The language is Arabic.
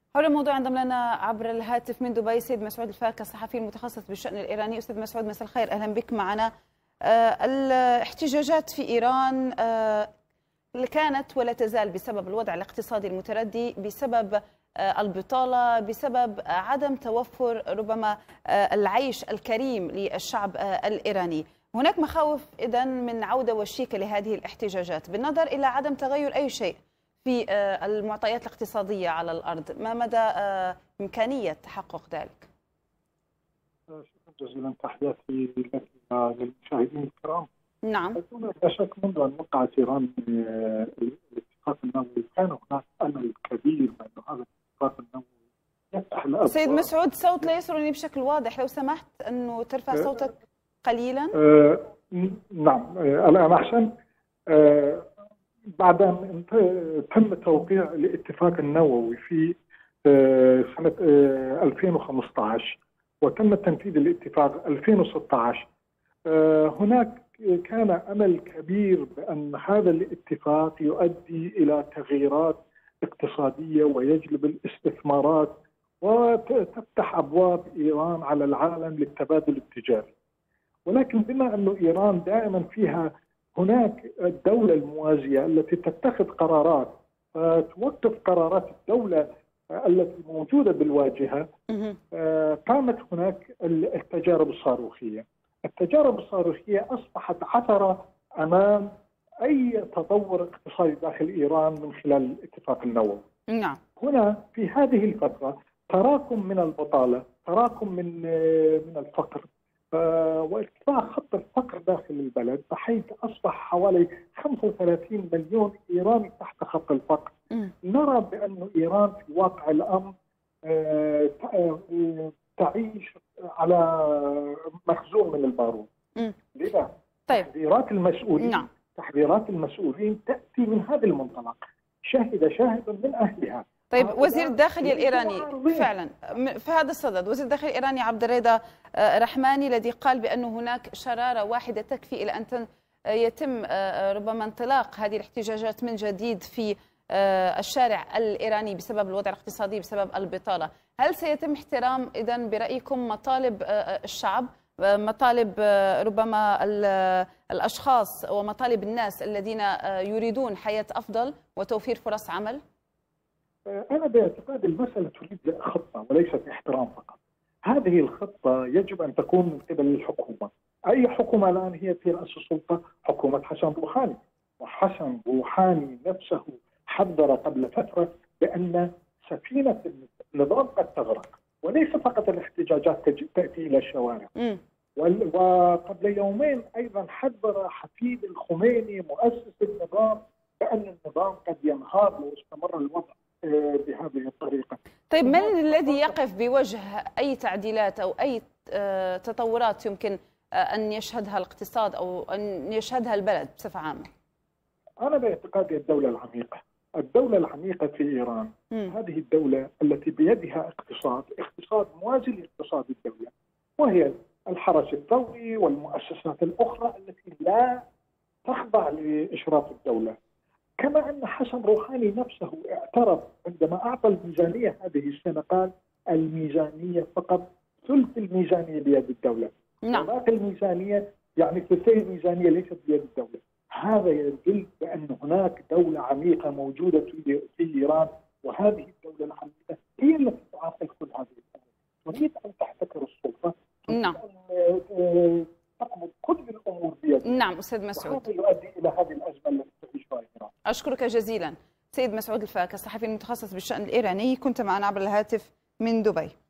حول الموضوع انضم لنا عبر الهاتف من دبي سيد مسعود الفاكهة الصحفي المتخصص بالشأن الإيراني. أستاذ مسعود مساء الخير، أهلا بك معنا. الاحتجاجات في إيران كانت ولا تزال بسبب الوضع الاقتصادي المتردي، بسبب البطالة، بسبب عدم توفر ربما العيش الكريم للشعب الإيراني. هناك مخاوف إذن من عودة وشيكة لهذه الاحتجاجات بالنظر إلى عدم تغير أي شيء في المعطيات الاقتصادية على الأرض. ما مدى إمكانية تحقق ذلك؟ شكرا جزيلا، تحياتي لك للمشاهدين الكرام. نعم. لا شك منذ أن وقعت إيران الاتفاق النووي كان هناك أمل كبير بأن هذا الاتفاق النووي يفتح الأبواب. سيد مسعود، صوت لا يصلني بشكل واضح، لو سمحت أنه ترفع صوتك قليلا. نعم، الآن أحسن. بعد أن تم توقيع الاتفاق النووي في سنة 2015 وتم تنفيذ الاتفاق 2016، هناك كان أمل كبير بأن هذا الاتفاق يؤدي إلى تغييرات اقتصادية ويجلب الاستثمارات وتفتح أبواب إيران على العالم للتبادل التجاري. ولكن بما أن إيران دائما فيها هناك الدولة الموازية التي تتخذ قرارات توقف قرارات الدولة التي موجودة بالواجهة، قامت هناك التجارب الصاروخية. التجارب الصاروخية أصبحت عثرة أمام أي تطور اقتصادي داخل إيران من خلال الاتفاق النووي. نعم. هنا في هذه الفترة تراكم من البطالة، تراكم من الفقر، وارتفاع خط الفقر داخل البلد، بحيث أصبح حوالي 35 مليون إيراني تحت خط الفقر. نرى بأن إيران في واقع الأمر تعيش على مخزون من البارود. لذا تحذيرات المسؤولين نعم. تحذيرات المسؤولين تأتي من هذا المنطلق. شاهد من أهلها. طيب، وزير الداخلية الإيراني فعلا في هذا الصدد، وزير الداخلية الإيراني عبد الرضا رحماني الذي قال بأن هناك شرارة واحدة تكفي إلى أن يتم ربما انطلاق هذه الاحتجاجات من جديد في الشارع الإيراني بسبب الوضع الاقتصادي، بسبب البطالة. هل سيتم احترام إذن برأيكم مطالب الشعب، مطالب ربما الأشخاص ومطالب الناس الذين يريدون حياة أفضل وتوفير فرص عمل؟ أنا باعتقاد المسألة تريد خطة وليست احترام فقط. هذه الخطة يجب أن تكون من قبل الحكومة. أي حكومة الآن هي في رأس السلطة؟ حكومة حسن روحاني. وحسن روحاني نفسه حذر قبل فترة بأن سفينة النظام قد تغرق، وليس فقط الاحتجاجات تأتي إلى الشوارع. وقبل يومين أيضا حذر حفيد الخميني مؤسس النظام بأن النظام قد ينهار لو استمر الوضع بهذه الطريقة. طيب، من الذي يقف بوجه أي تعديلات أو أي تطورات يمكن أن يشهدها الاقتصاد أو أن يشهدها البلد بصفة عامة؟ أنا باعتقادي الدولة العميقة في إيران. هذه الدولة التي بيدها اقتصاد موازي لاقتصاد الدولة، وهي الحرس الثوري والمؤسسات الأخرى التي لا تخضع لإشراف الدولة. كما أن حسن روحاني نفسه اعترف عندما أعطى الميزانية هذه السنة، قال الميزانية فقط ثلث الميزانية بيد الدولة. نعم. وباقي الميزانية يعني ثلثي الميزانية ليست بيد الدولة. هذا يدل بأن هناك دولة عميقة موجودة في إيران، وهذه الدولة العميقة هي التي تعاقل كل هذه الأمور. تريد أن تحتكر السلطة. نعم. تقبض كل الأمور بيدها. نعم أستاذ مسعود. وهذا يؤدي إلى هذه الأزمة التي تعيشها إيران. أشكرك جزيلا سيد مسعود الفاكهة الصحفي المتخصص بالشأن الإيراني، كنت معنا عبر الهاتف من دبي.